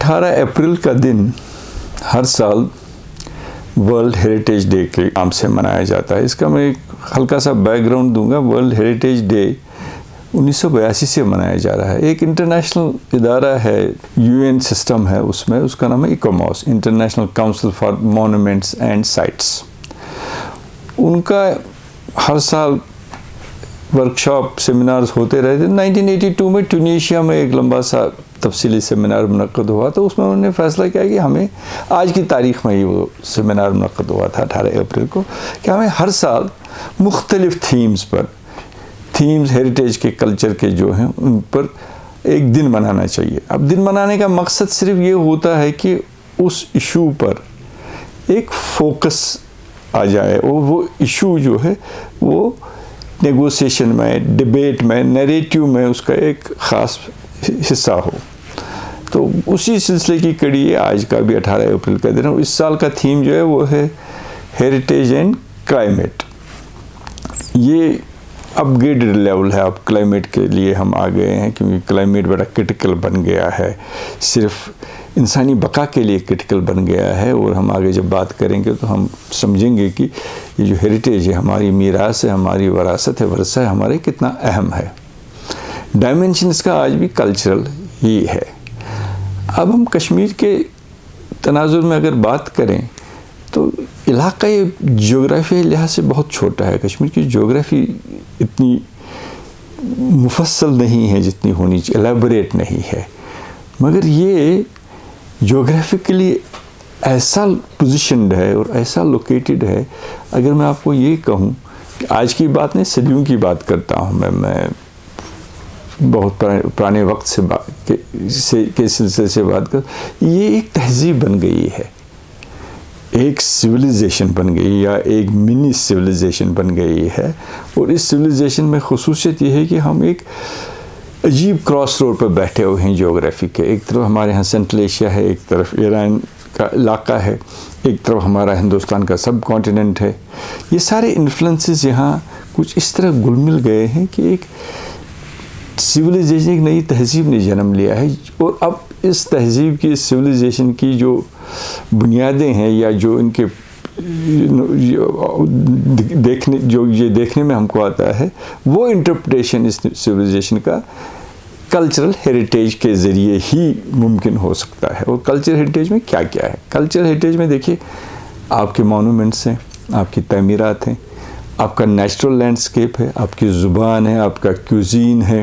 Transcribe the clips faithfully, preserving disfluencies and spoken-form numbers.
अठारह अप्रैल का दिन हर साल वर्ल्ड हेरिटेज डे के नाम से मनाया जाता है। इसका मैं एक हल्का सा बैकग्राउंड दूंगा। वर्ल्ड हेरिटेज डे उन्नीस सौ बयासी से मनाया जा रहा है। एक इंटरनेशनल इदारा है, यूएन सिस्टम है उसमें, उसका नाम है ICOMOS, international council for monuments and sites. उनका हर साल वर्कशॉप सेमिनार्स होते रहते। नाइनटीन एटी टू में ट्यूनीशिया में एक लंबा सा तफसीली सेमिनार मुनक़्क़द हुआ, तो उसमें उन्होंने फैसला किया कि हमें आज की तारीख़ में ही वो सेमिनार मुनक़्क़द हुआ था अठारह अप्रैल को, कि हमें हर साल मुख्तलिफ़ थीम्स पर, थीम्स हेरिटेज के कल्चर के जो हैं उन पर एक दिन मनाना चाहिए। अब दिन मनाने का मकसद सिर्फ ये होता है कि उस इशू पर एक फोकस आ जाए और वो इशू जो है वो नेगोशिएशन में, डिबेट में, नैरेटिव में उसका एक ख़ास हिस्सा हो। तो उसी सिलसिले की कड़ी है आज का भी अठारह अप्रैल का दिन है। इस साल का थीम जो है वो है हेरिटेज एंड क्लाइमेट। ये अपग्रेडेड लेवल है। अब क्लाइमेट के लिए हम आ गए हैं क्योंकि क्लाइमेट बड़ा क्रिटिकल बन गया है, सिर्फ इंसानी बका के लिए क्रिटिकल बन गया है। और हम आगे जब बात करेंगे तो हम समझेंगे कि ये जो हेरिटेज है, हमारी मीरास है, हमारी वरासत है, वरसा है, हमारे कितना अहम है। डायमेंशन इसका आज भी कल्चरल ही है। अब हम कश्मीर के तनाजुर में अगर बात करें तो इलाका ये जोग्राफी लिहाज से बहुत छोटा है। कश्मीर की जोग्राफी इतनी मुफस्सल नहीं है जितनी होनी चाहिए, एलेबोरेट नहीं है, मगर ये जोग्राफिकली ऐसा पोजीशनड है और ऐसा लोकेटेड है। अगर मैं आपको ये कहूँ कि आज की बात नहीं, सदियों की बात करता हूँ मैं मैं बहुत पुराने वक्त से बात के से के सिलसिले से बात कर, ये एक तहजीब बन गई है, एक सिविलाइजेशन बन गई या एक मिनी सिविलाइजेशन बन गई है। और इस सिविलाइजेशन में खुसूसियत ये है कि हम एक अजीब क्रॉस रोड पर बैठे हुए हैं ज्योग्राफी के। एक तरफ हमारे यहाँ सेंट्रल एशिया है, एक तरफ ईरान का इलाका है, एक तरफ हमारा हिंदुस्तान का सब कॉन्टिनेंट है। ये सारे इन्फ्लुएंसेस यहाँ कुछ इस तरह घुल मिल गए हैं कि एक सिविलाइजेशन, एक नई तहजीब ने जन्म लिया है। और अब इस तहजीब की, इस सिविलाइजेशन की जो बुनियादें हैं या जो इनके देखने जो ये देखने में हमको आता है, वो इंटरप्रिटेशन इस सिविलाइजेशन का कल्चरल हेरिटेज के ज़रिए ही मुमकिन हो सकता है। और कल्चरल हेरिटेज में क्या क्या है? कल्चरल हेरिटेज में देखिए, आपके मॉन्यूमेंट्स हैं, आपकी तमीरात हैं, आपका नेचुरल लैंडस्केप है, आपकी ज़ुबान है, आपका क्यूजीन है,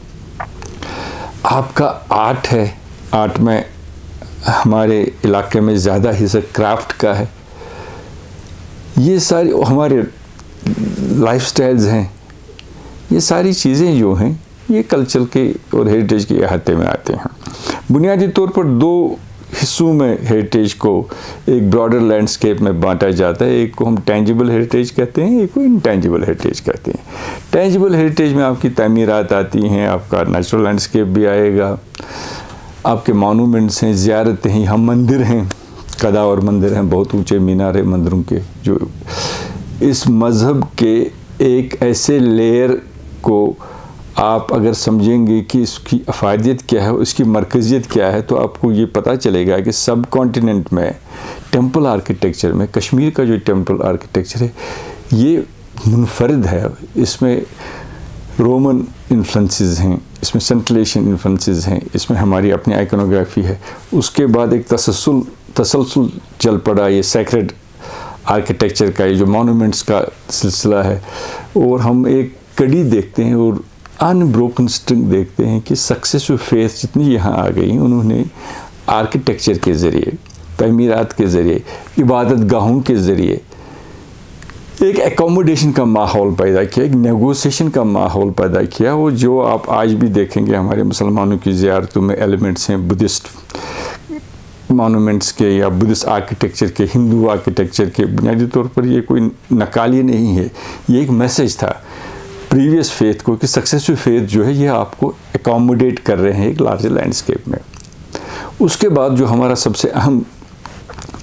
आपका आर्ट है। आर्ट में हमारे इलाके में ज़्यादा हिस्सा क्राफ्ट का है। ये सारी हमारे लाइफस्टाइल्स हैं। ये सारी चीज़ें जो हैं ये कल्चर के और हेरिटेज के अहाते में आते हैं। बुनियादी तौर पर दो हिस्सों में हेरिटेज को एक ब्रॉडर लैंडस्केप में बांटा जाता है। एक को हम टेंजिबल हेरिटेज कहते हैं, एक को इनटेंजिबल हेरिटेज कहते हैं। टेंजिबल हेरिटेज में आपकी तमीरात आती हैं, आपका नेचुरल लैंडस्केप भी आएगा, आपके मॉन्यूमेंट्स हैं, ज़ियारतें हैं, हम मंदिर हैं, कदा और मंदिर हैं, बहुत ऊंचे मीनार है मंदिरों के, जो इस मज़हब के एक ऐसे लेयर को आप अगर समझेंगे कि इसकी अफादियत क्या है, उसकी मरकज़ियत क्या है, तो आपको ये पता चलेगा कि सब कॉन्टिनेंट में टेम्पल आर्किटेक्चर में कश्मीर का जो टेम्पल आर्किटेक्चर है ये मुनफरिद है। इसमें रोमन इन्फ्लुएंसेस हैं, इसमें सेंट्रल एशियन इन्फ्लुएंसेस हैं, इसमें हमारी अपनी आइकोनोग्राफी है। उसके बाद एक तसलसल तसलसल चल पड़ा ये सैक्रेड आर्किटेक्चर का, ये जो मॉन्यूमेंट्स का सिलसिला है। और हम एक कड़ी देखते हैं और अनब्रोकन स्ट्रिंग देखते हैं कि सक्सेसिव फेथ जितनी यहाँ आ गई, उन्होंने आर्किटेक्चर के ज़रिए, तमीरात के ज़रिए, इबादत गाहों के ज़रिए एक एकोमोडेशन का माहौल पैदा किया, एक नेगोशिएशन का माहौल पैदा किया। वो जो आप आज भी देखेंगे हमारे मुसलमानों की ज़ियारतों में एलिमेंट्स हैं बुद्धिस्ट मॉन्यूमेंट्स के या बुद्धिस्ट आर्किटेक्चर के, हिंदू आर्किटेक्चर के। बुनियादी तौर पर ये कोई नकाली नहीं है, ये एक मैसेज था प्रीवियस फेथ को कि सक्सेसिव फेथ जो है ये आपको एकोमोडेट कर रहे हैं एक लार्जर लैंडस्केप में। उसके बाद जो हमारा सबसे अहम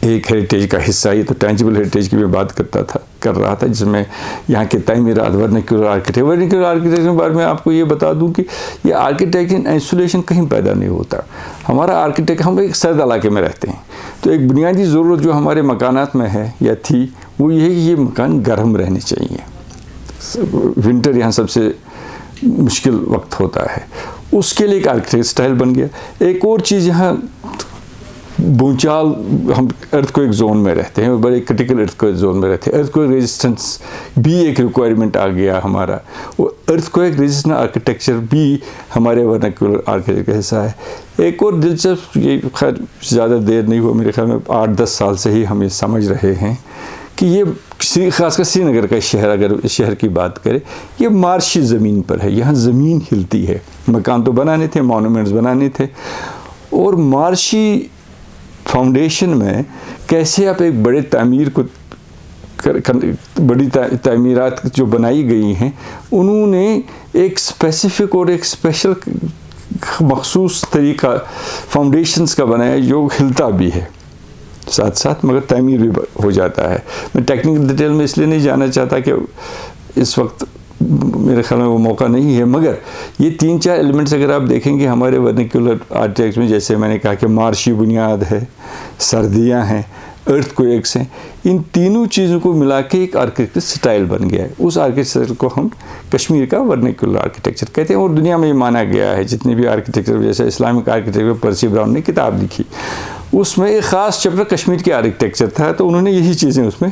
एक हेरिटेज का हिस्सा, ये तो टेंजिबल हेरिटेज की मैं बात करता था कर रहा था, जिसमें यहाँ के तामीरात, वर्नाक्यूलर आर्किटेक्चर वर्नाक्यूलर आर्किटेक्चर के बारे में आपको ये बता दूँ कि ये आर्किटेक्ट इन आइसोलेशन कहीं पैदा नहीं होता। हमारा आर्किटेक्ट, हम एक सर्द इलाके में रहते हैं, तो एक बुनियादी ज़रूरत जो हमारे मकानात में है या थी वो ये है कि ये मकान गर्म रहने चाहिए। विंटर यहाँ सबसे मुश्किल वक्त होता है, उसके लिए एक आर्किटेक्ट स्टाइल बन गया। एक और चीज़, यहाँ भूचाल, हम अर्थक्वेक जोन में रहते हैं, बड़े क्रिटिकल अर्थक्वेक जोन में रहते हैं, अर्थक्वेक रेजिस्टेंस भी एक रिक्वायरमेंट आ गया हमारा। वो अर्थक्वेक रेजिस्टेंट आर्किटेक्चर भी हमारे वर्नाक्यूलर आर्किटेक्चर का हिस्सा है। एक और दिलचस्प, ये खैर ज़्यादा देर नहीं हुआ, मेरे ख्याल में आठ दस साल से ही हम ये समझ रहे हैं कि ये ख़ासकर श्रीनगर का शहर, अगर इस शहर की बात करें, ये मार्शी ज़मीन पर है, यहाँ ज़मीन हिलती है। मकान तो बनाने थे, मॉन्यूमेंट्स बनाने थे, और मार्शी फाउंडेशन में कैसे आप एक बड़े तामीर को कर, कर, बड़ी ता, तामीरात जो बनाई गई हैं, उन्होंने एक स्पेसिफिक और एक स्पेशल मखसूस तरीका फाउंडेशंस का बनाया जो हिलता भी है साथ साथ, मगर तामीर भी हो जाता है। मैं टेक्निकल डिटेल में इसलिए नहीं जाना चाहता कि इस वक्त मेरे ख्याल में वो मौका नहीं है, मगर ये तीन चार एलिमेंट्स अगर आप देखेंगे हमारे वर्नाक्यूलर आर्किटेक्चर में, जैसे मैंने कहा कि मार्शी बुनियाद है, सर्दियाँ हैं, अर्थक्वेक्स हैं, इन तीनों चीज़ों को मिला के एक आर्किटेक्चर स्टाइल बन गया है। उस आर्किटेक्चर को हम कश्मीर का वर्नाक्यूलर आर्किटेक्चर कहते हैं, और दुनिया में ये माना गया है। जितने भी आर्किटेक्चर, जैसे इस्लामिक आर्किटेक्चर पर्सी ब्राउन ने किताब लिखी, उसमें एक ख़ास चैप्टर कश्मीर के आर्किटेक्चर था, तो उन्होंने यही चीज़ें उसमें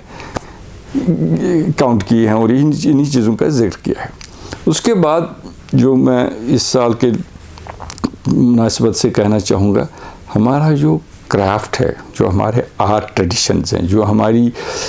काउंट किए हैं और इन्हीं इन्हीं चीज़ों का जिक्र किया है। उसके बाद जो मैं इस साल के मुनासिबत से कहना चाहूँगा, हमारा जो क्राफ्ट है, जो हमारे आर्ट ट्रेडिशंस हैं, जो हमारी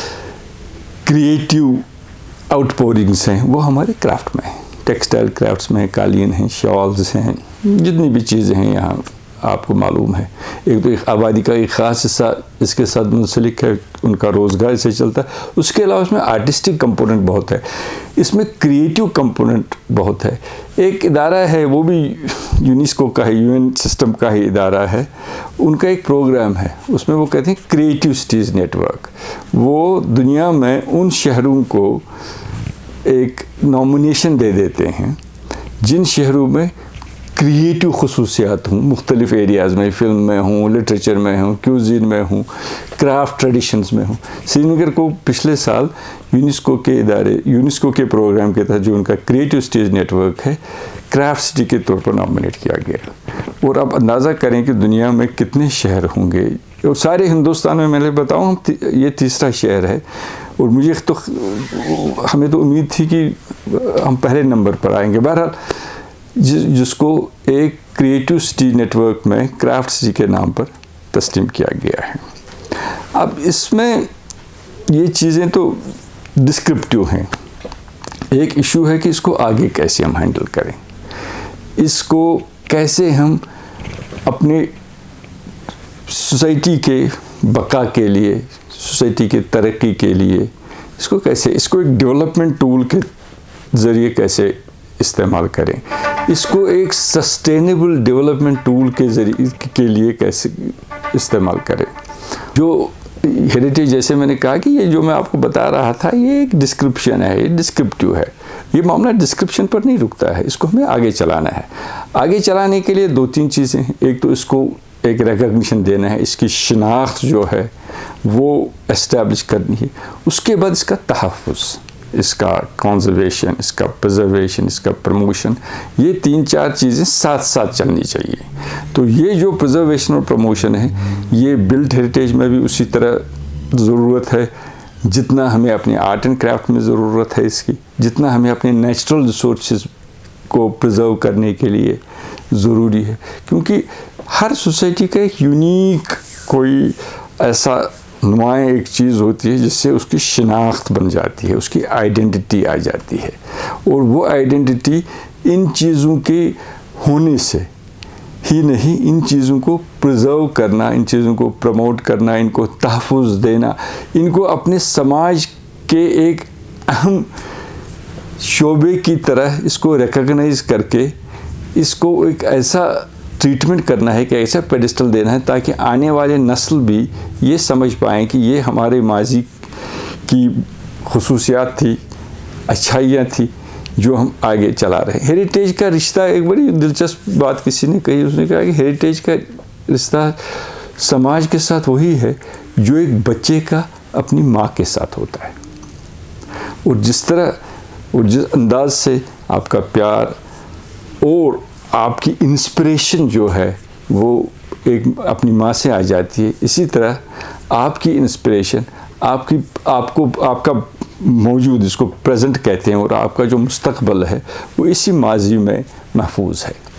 क्रिएटिव आउटपोरिंग्स हैं, वो हमारे क्राफ्ट में है। टेक्सटाइल क्राफ्ट्स में कालीन हैं, शॉल्स हैं, जितनी भी चीज़ें हैं यहाँ आपको मालूम है। एक तो एक आबादी का एक ख़ास हिस्सा इसके साथ मुंसलिक है, उनका रोज़गार से चलता है। उसके अलावा इसमें आर्टिस्टिक कंपोनेंट बहुत है, इसमें क्रिएटिव कंपोनेंट बहुत है। एक इदारा है, वो भी यूनेस्को का है, यूएन सिस्टम का ही इदारा है, उनका एक प्रोग्राम है, उसमें वो कहते हैं क्रिएटिव सिटीज़ नेटवर्क। वो दुनिया में उन शहरों को एक नॉमिनेशन दे देते हैं जिन शहरों में क्रिएटिव खसूसियात हूँ, मुख्तलिफ़ एरियाज़ में, फ़िल्म में हूँ, लिटरेचर में हूँ, क्यूज़िन में हूँ, क्राफ्ट ट्रेडिशंस में हूँ। श्रीनगर को पिछले साल यूनेस्को के इदारे यूनेस्को के प्रोग्राम के तहत जो उनका क्रिएटिव सिटीज़ नेटवर्क है, क्राफ्ट सिटी के तौर पर नॉमिनेट किया गया। और आप अंदाज़ा करें कि दुनिया में कितने शहर होंगे, और सारे हिंदुस्तान में मैंने बताऊँ हम ये तीसरा शहर है, और मुझे तो हमें तो उम्मीद थी कि हम पहले नंबर पर आएंगे। बहरहाल जिस जिसको एक क्रिएटिव सिटी नेटवर्क में क्राफ्ट सिटी के नाम पर तस्लीम किया गया है। अब इसमें ये चीज़ें तो डिस्क्रिप्टिव हैं, एक इशू है कि इसको आगे कैसे हम हैंडल करें, इसको कैसे हम अपने सोसाइटी के बका के लिए, सोसाइटी के तरक्की के लिए, इसको कैसे, इसको एक डेवलपमेंट टूल के ज़रिए कैसे इस्तेमाल करें, इसको एक सस्टेनेबल डेवलपमेंट टूल के ज़रिए के लिए कैसे इस्तेमाल करें। जो हेरिटेज, जैसे मैंने कहा कि ये जो मैं आपको बता रहा था, ये एक डिस्क्रिप्शन है, ये डिस्क्रिप्टिव है। ये मामला डिस्क्रिप्शन पर नहीं रुकता है, इसको हमें आगे चलाना है। आगे चलाने के लिए दो तीन चीज़ें हैं। एक तो इसको एक रिकग्निशन देना है, इसकी शिनाख्त जो है वो एस्टेब्लिश करनी है। उसके बाद इसका तहफ़्फ़ुज़, इसका कंजर्वेशन, इसका प्रिजर्वेशन, इसका प्रमोशन, ये तीन चार चीज़ें साथ साथ चलनी चाहिए। तो ये जो प्रिजर्वेशन और प्रमोशन है, ये बिल्ट हेरिटेज में भी उसी तरह ज़रूरत है जितना हमें अपने आर्ट एंड क्राफ्ट में ज़रूरत है इसकी, जितना हमें अपने नेचुरल रिसोर्सेज को प्रिजर्व करने के लिए ज़रूरी है। क्योंकि हर सोसाइटी का एक यूनिक कोई ऐसा नुमाएँ एक चीज़ होती है जिससे उसकी शिनाख्त बन जाती है, उसकी आइडेंटिटी आ जाती है, और वो आइडेंटिटी इन चीज़ों के होने से ही नहीं, इन चीज़ों को प्रिजर्व करना, इन चीज़ों को प्रमोट करना, इनको तहफ़्फ़ुज़ देना, इनको अपने समाज के एक अहम शोबे की तरह इसको रिकग्नाइज़ करके इसको एक ऐसा ट्रीटमेंट करना है, कि ऐसा पेडिस्टल देना है ताकि आने वाले नस्ल भी ये समझ पाएँ कि ये हमारे माजी की खुसूसियात थी, अच्छाइयाँ थी जो हम आगे चला रहे हैं। हेरिटेज का रिश्ता, एक बड़ी दिलचस्प बात किसी ने कही, उसने कहा कि हेरिटेज का रिश्ता समाज के साथ वही है जो एक बच्चे का अपनी माँ के साथ होता है। और जिस तरह और जिस अंदाज से आपका प्यार और आपकी इंस्पिरेशन जो है वो एक अपनी माँ से आ जाती है, इसी तरह आपकी इंस्पिरेशन, आपकी आपको आपका मौजूद, इसको प्रेजेंट कहते हैं, और आपका जो मुस्तकबल है वो इसी माजी में महफूज है।